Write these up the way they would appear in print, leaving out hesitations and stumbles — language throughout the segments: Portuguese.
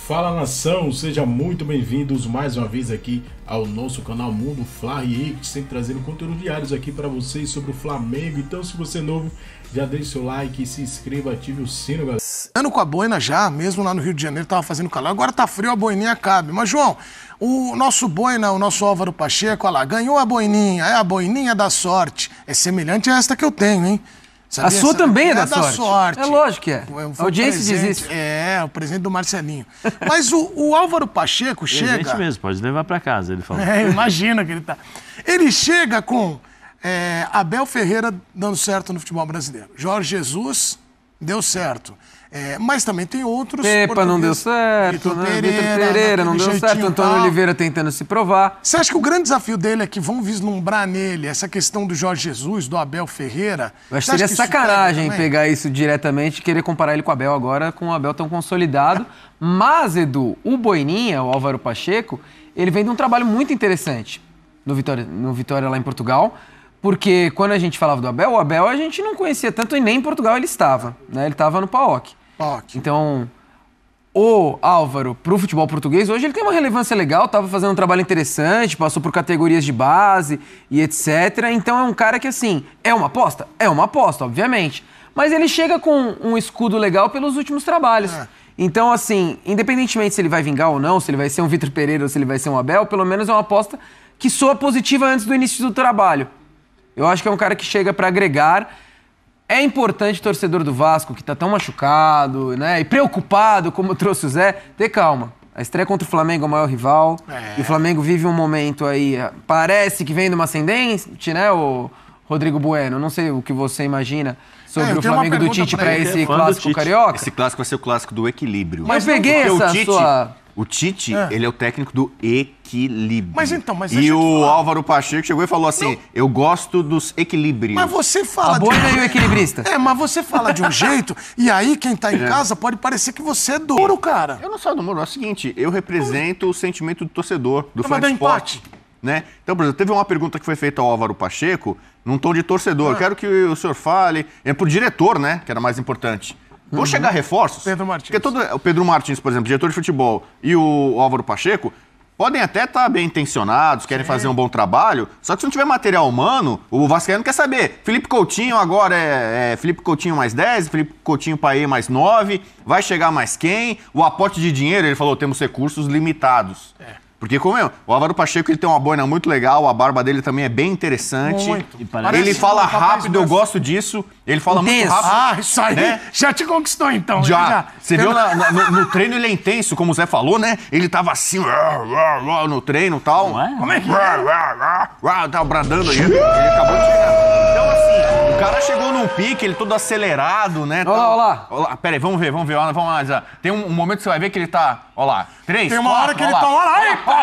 Fala nação, sejam muito bem-vindos mais uma vez aqui ao nosso canal Mundo Fla React, sempre trazendo conteúdo diários aqui para vocês sobre o Flamengo. Então, se você é novo, já deixe seu like, se inscreva, ative o sino, galera. Ano com a boina já, mesmo lá no Rio de Janeiro tava fazendo calor, agora tá frio, a boininha cabe. Mas, João, o nosso boina, o nosso Álvaro Pacheco, olha lá, ganhou a boininha, é a boininha da sorte. É semelhante a esta que eu tenho, hein? Sabia? A sua também é da sorte. É lógico que é. A audiência diz isso. É, o presente do Marcelinho. Mas o Álvaro Pacheco chega... Presente mesmo, pode levar pra casa, ele falou. É, imagina que ele tá... Ele chega com Abel Ferreira dando certo no futebol brasileiro. Jorge Jesus deu certo. Mas também tem outros... Pepa não deu certo, né? Vitor Pereira não deu certo, Antônio Oliveira tentando se provar. Você acha que o grande desafio dele é que vão vislumbrar nele essa questão do Jorge Jesus, do Abel Ferreira? Eu acho que seria sacanagem pegar isso diretamente e querer comparar ele com o Abel agora, com o Abel tão consolidado. Mas, Edu, o Boininha, o Álvaro Pacheco, ele vem de um trabalho muito interessante no Vitória lá em Portugal. Porque quando a gente falava do Abel, o Abel a gente não conhecia tanto e nem em Portugal ele estava, né? Ele estava no PAOK. Então, o Álvaro, pro futebol português, hoje ele tem uma relevância legal, estava fazendo um trabalho interessante, passou por categorias de base e etc. Então é um cara que, assim, é uma aposta? É uma aposta, obviamente. Mas ele chega com um escudo legal pelos últimos trabalhos. Então, assim, independentemente se ele vai vingar ou não, se ele vai ser um Vitor Pereira ou se ele vai ser um Abel, pelo menos é uma aposta que soa positiva antes do início do trabalho. Eu acho que é um cara que chega para agregar. É importante o torcedor do Vasco, que tá tão machucado, né, e preocupado, como trouxe o Zé, ter calma. A estreia contra o Flamengo é o maior rival. E o Flamengo vive um momento aí, parece que vem de uma ascendente, né, o Rodrigo Bueno? Não sei o que você imagina sobre o Flamengo do Tite para esse clássico carioca. Esse clássico vai ser o clássico do equilíbrio. Mas peguei essa sua... O Tite, ele é o técnico do equilíbrio. Mas e o Álvaro Pacheco chegou e falou assim, eu gosto dos equilíbrios. Mas você fala... A boina e o equilibrista. Mas você fala de um jeito, e aí quem tá em casa pode parecer que você é duro, cara. Eu não sou do muro, é o seguinte, eu represento o sentimento do torcedor, do fã de esporte. Né? Então, por exemplo, teve uma pergunta que foi feita ao Álvaro Pacheco, num tom de torcedor. Eu quero que o senhor fale, pro diretor, né, que era mais importante. Vão chegar reforços? Pedro Martins. Porque o Pedro Martins, por exemplo, diretor de futebol, e o Álvaro Pacheco, podem até estar bem intencionados, querem fazer um bom trabalho, só que se não tiver material humano, o vascaíno quer saber. Felipe Coutinho agora é Felipe Coutinho mais 10, Felipe Coutinho Paê mais 9, vai chegar mais quem? O aporte de dinheiro, ele falou, temos recursos limitados. Porque como o Álvaro Pacheco, ele tem uma boina muito legal, a barba dele também é bem interessante. Muito. Ele fala rápido, eu gosto disso. Ele fala muito rápido. Isso aí, né? Já te conquistou então. Já. Você viu no treino ele é intenso, como o Zé falou, né? Ele tava assim, no treino e tal. Como é que tava bradando aí. Ele acabou de chegar. Então assim, o cara chegou num pique, ele todo acelerado, né? Olha lá. Pera aí, vamos ver, vamos analisar. Tem um momento que você vai ver que ele tá, olha lá, 3, Tem uma hora que ele tá lá,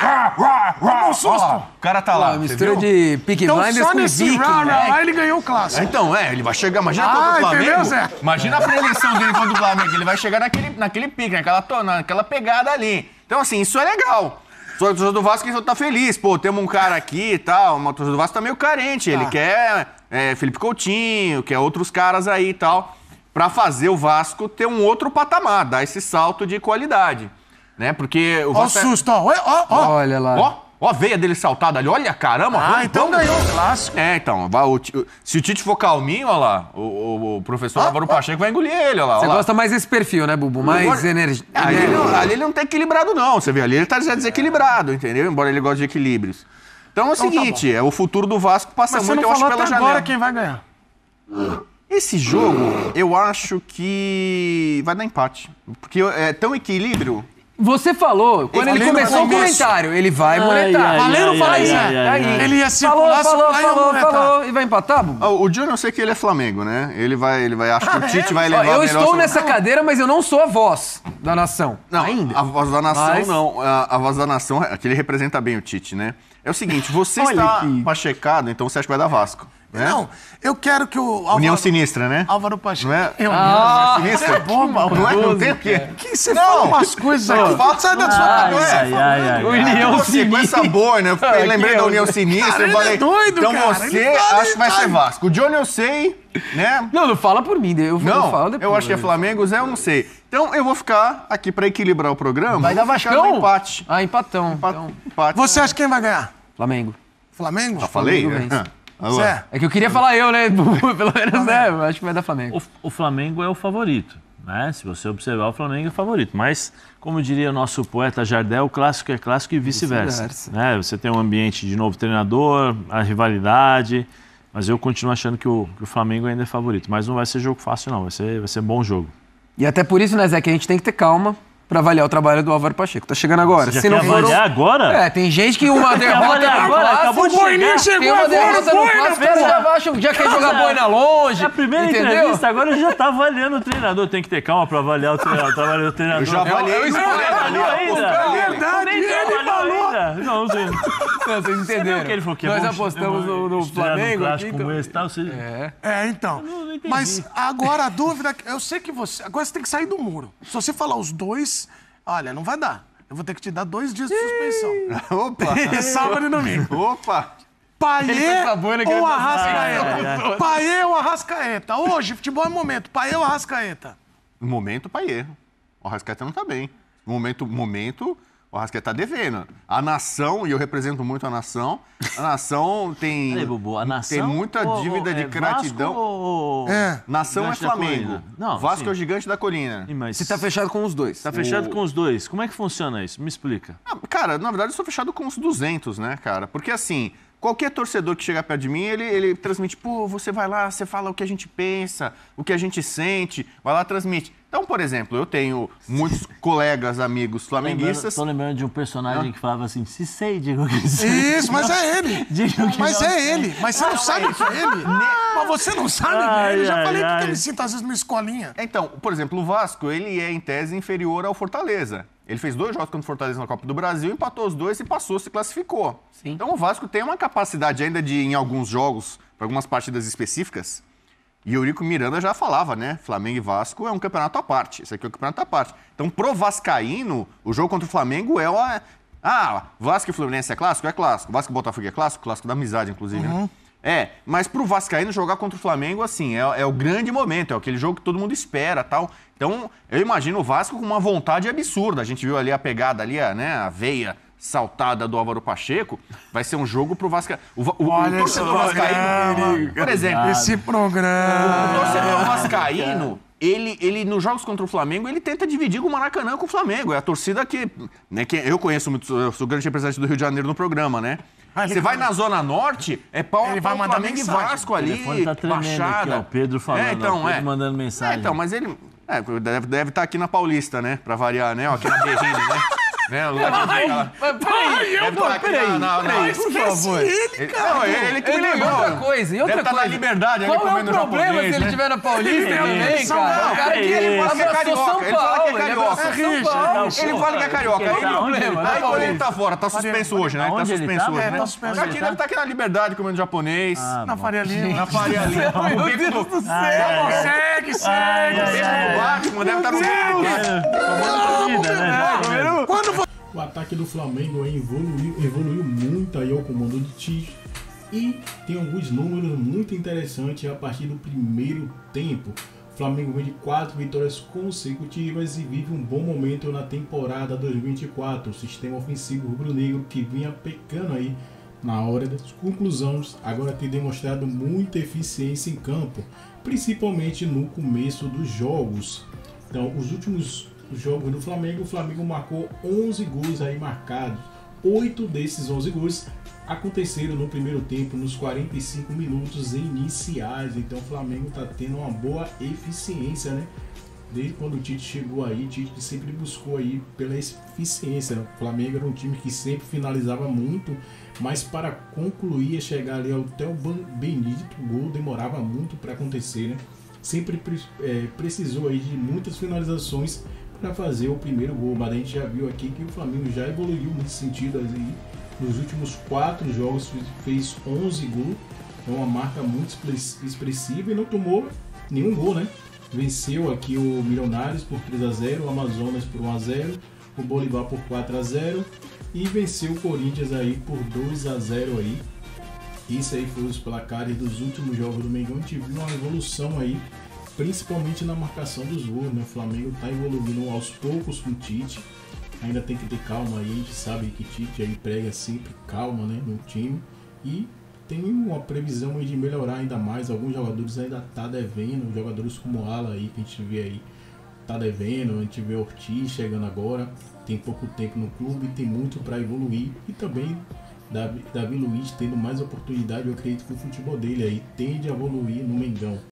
um susto. O cara tá lá. Mistura de Peaky Blinders com Viking, lá ele ganhou o clássico. Então, ele vai chegar, imagina contra o Flamengo. Entendeu, Zé? Imagina a prevenção dele contra o Flamengo, ele vai chegar naquele pique, naquela pegada ali. Então, assim, isso é legal. O torcedor do Vasco tá feliz. Pô, temos um cara aqui e tal, o torcedor do Vasco tá meio carente. Ele quer Felipe Coutinho, quer outros caras aí e tal, pra fazer o Vasco ter um outro patamar, dar esse salto de qualidade. Né? Porque o Vasco... Ó o susto, ó. Olha lá. Ó a veia dele saltada ali, olha, caramba. Então ganhou o clássico. Então, se o Tite for calminho, olha lá, o professor Álvaro Pacheco vai engolir ele, olha lá. Você gosta mais desse perfil, né, Bubu? Mais energia. Ali ele não tá equilibrado, não, você vê, ali ele tá desequilibrado, entendeu? Embora ele goste de equilíbrios. Então é o seguinte, o futuro do Vasco passa muito, eu acho, pela janela. Agora quem vai ganhar? Esse jogo, eu acho que vai dar empate, porque é tão equilíbrio... Você falou, quando ele começou o comentário, ele vai muretar. Valeu, não falei, Zé? Ele ia circular, falou, e vai empatar, Bubu? O Johnny, eu sei que ele é Flamengo, né? Ele vai acho que o Tite vai levar Eu estou nessa cadeira, mas eu não sou a voz da nação. Não, ainda. A voz da nação não. A voz da nação, que ele representa bem o Tite, né? É o seguinte, você está pachecado, então você acha que vai dar Vasco. Né? Não, eu quero que o Álvaro... União Sinistra, né? Álvaro Pacheco. Não é? União Sinistra? É bom, não tem o quê? Que você fala umas coisas aqui. Sai da sua cabeça. União Sinistra. Com essa boina, eu lembrei da União Sinistra e falei... doido, então cara. você acha que vai ser Vasco. O Johnny eu sei, né? Não fala por mim, eu falo depois. Eu acho que é Flamengo, o Zé eu não sei. Então eu vou ficar aqui pra equilibrar o programa. Vai dar vou ficar Vascão? no empate. Ah, empatão. Então, Empate. Você acha quem vai ganhar? Flamengo. Flamengo? Já falei? Flamengo vence. Olha lá. Zé. É que eu queria falar eu, né? Pelo menos, né? Eu acho que vai dar Flamengo. O Flamengo é o favorito, né? Se você observar, o Flamengo é o favorito. Mas, como diria o nosso poeta Jardel, o clássico é clássico e vice-versa. Vice-versa. Né? Você tem um ambiente de novo treinador, a rivalidade, mas eu continuo achando que o Flamengo ainda é favorito. Mas não vai ser jogo fácil, não. Vai ser bom jogo. E até por isso, né, Zé, que a gente tem que ter calma pra avaliar o trabalho do Álvaro Pacheco. Tá chegando agora. Você já quer avaliar agora? É, tem gente que uma derrota avaliar no agora? clássico... Acabou de O Boininha chegar. Tem uma chegou agora, derrota no clássico, já quer jogar boina longe. É a primeira entendeu? entrevista, agora ele já tá avaliando o treinador. Tem que ter calma pra avaliar o trabalho do treinador. Eu já avaliei eu isso espero ali, ainda. Verdade, ele falou. Não, você Não, vocês entenderam. que ele falou que é Nós bom apostamos no estrear num Flamengo. clássico aqui, como então... esse e tal. Você... Então. não entendi. Mas agora a dúvida... Eu sei que você... Agora você tem que sair do muro. Se você falar os dois... Olha, não vai dar. Eu vou ter que te dar 2 dias de suspensão. Opa! Sábado e domingo. Opa! Paê ou Ai, Arrascaeta? Paê ou Arrascaeta? Hoje, futebol é momento. Paê ou Arrascaeta? No momento, Paiê. O Arrascaeta não tá bem. No momento, o Arrascaeta tá devendo. A nação, e eu represento muito a nação tem... Peraí, Bubu, a nação tem muita dívida de gratidão. Vasco ou... É. Nação é Gigante da Flamengo. Colina? Não, Vasco sim. é o gigante da colina. Ih, mas Você tá fechado com os dois. tá fechado com os dois. Como é que funciona isso? Me explica. Ah, cara, na verdade eu sou fechado com uns 200, né, cara? Porque assim, qualquer torcedor que chega perto de mim, ele transmite, pô, você vai lá, você fala o que a gente pensa, o que a gente sente, vai lá, transmite. Então, por exemplo, eu tenho muitos colegas, amigos flamenguistas. Tô lembrando de um personagem que falava assim, se sei, digo que sei. Isso, mas é ele. Digo que Mas não é sei. ele. Mas você não sabe que é ele. Mas você não sabe que é ele. Já falei que eu me sinto às vezes numa escolinha. Então, por exemplo, o Vasco, ele é em tese inferior ao Fortaleza. Ele fez 2 jogos contra o Fortaleza na Copa do Brasil, empatou os 2 e passou, se classificou. Sim. Então o Vasco tem uma capacidade ainda de, em alguns jogos, para algumas partidas específicas, e o Eurico Miranda já falava, né? Flamengo e Vasco é um campeonato à parte. Esse aqui é um campeonato à parte. Então, pro vascaíno, o jogo contra o Flamengo é uma... Ah, Vasco e Fluminense é clássico? É clássico. Vasco e Botafogo é clássico? Clássico da amizade, inclusive, né? É, mas pro vascaíno jogar contra o Flamengo, assim, é o grande momento, é aquele jogo que todo mundo espera, tal. Então, eu imagino o Vasco com uma vontade absurda. A gente viu ali a pegada ali, a veia saltada do Álvaro Pacheco. Vai ser um jogo pro Vascaíno. O torcedor vascaíno, por exemplo, Esse o programa. torcedor vascaíno, ele nos jogos contra o Flamengo, ele tenta dividir o Maracanã com o Flamengo. É a torcida que eu conheço muito, eu sou grande representante do Rio de Janeiro no programa, né? Você vai na Zona Norte, é pau a Ele pau vai mandar Flamengo e mensagem. Vasco ali, O telefone tá tremendo Baixada. aqui, ó, o Pedro falando, ó, o Pedro mandando mensagem. Então, mas ele deve estar aqui na Paulista, né? Pra variar, né? Ó, aqui na Berrine, né? Né? O lugar de ficar lá. Deve estar aqui por favor. Ele que me E lembrou. outra coisa, e outra Deve estar na coisa. Liberdade, ali Qual é o comendo problema japonês, se ele né? estiver na Paulista também, Não, cara? O cara que ele fala que é abraçou São carioca, ele fala que é Paulo, ele carioca. abraçou São Paulo. Ele fala que é carioca. Aí, Tá, onde ele tá? aí quando ele tá fora, tá suspenso hoje, né? Ele tá Onde ele suspenso tá? hoje, É, né? tá suspenso. Aqui deve estar aqui na Liberdade comendo japonês. Na Faria Lima. Na Faria Lima. O beco do... Segue. O beco do Batman deve estar no beco. Quando O ataque do Flamengo aí evoluiu muito aí ao comando de Tite e tem alguns números muito interessantes a partir do primeiro tempo. O Flamengo vem de 4 vitórias consecutivas e vive um bom momento na temporada 2024. O sistema ofensivo rubro-negro que vinha pecando aí na hora das conclusões agora tem demonstrado muita eficiência em campo, principalmente no começo dos jogos. Então, os últimos jogos do Flamengo, o Flamengo marcou 11 gols aí marcados. 8 desses 11 gols aconteceram no primeiro tempo, nos 45 minutos iniciais. Então o Flamengo está tendo uma boa eficiência, né? Desde quando o Tite chegou aí, o Tite sempre buscou aí pela eficiência. O Flamengo era um time que sempre finalizava muito, mas para concluir, chegar ali até o Benedito, o gol demorava muito para acontecer, né? Sempre precisou aí de muitas finalizações para fazer o primeiro gol, mas a gente já viu aqui que o Flamengo já evoluiu nesse sentido aí. Nos últimos 4 jogos fez 11 gols, é uma marca muito expressiva e não tomou nenhum gol, né? Venceu aqui o Milionários por 3-0, o Amazonas por 1-0, o Bolívar por 4-0 e venceu o Corinthians aí por 2-0 aí. Isso aí foi os placares dos últimos jogos do Mengão. A gente viu uma evolução aí principalmente na marcação dos gols, né? O Flamengo está evoluindo aos poucos com o Tite, ainda tem que ter calma aí, a gente sabe que Tite aí prega sempre calma, né, no time, e tem uma previsão aí de melhorar ainda mais. Alguns jogadores ainda tá devendo, jogadores como o Ala aí, que a gente vê aí, tá devendo, a gente vê Ortiz chegando agora, tem pouco tempo no clube, tem muito para evoluir, e também Davi Luiz tendo mais oportunidade, eu acredito que o futebol dele aí tende a evoluir no Mengão.